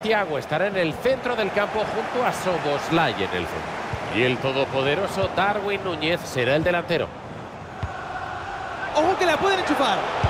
Thiago estará en el centro del campo junto a Szoboszlai en el centro. Y el todopoderoso Darwin Núñez será el delantero. ¡Ojo que la pueden enchufar!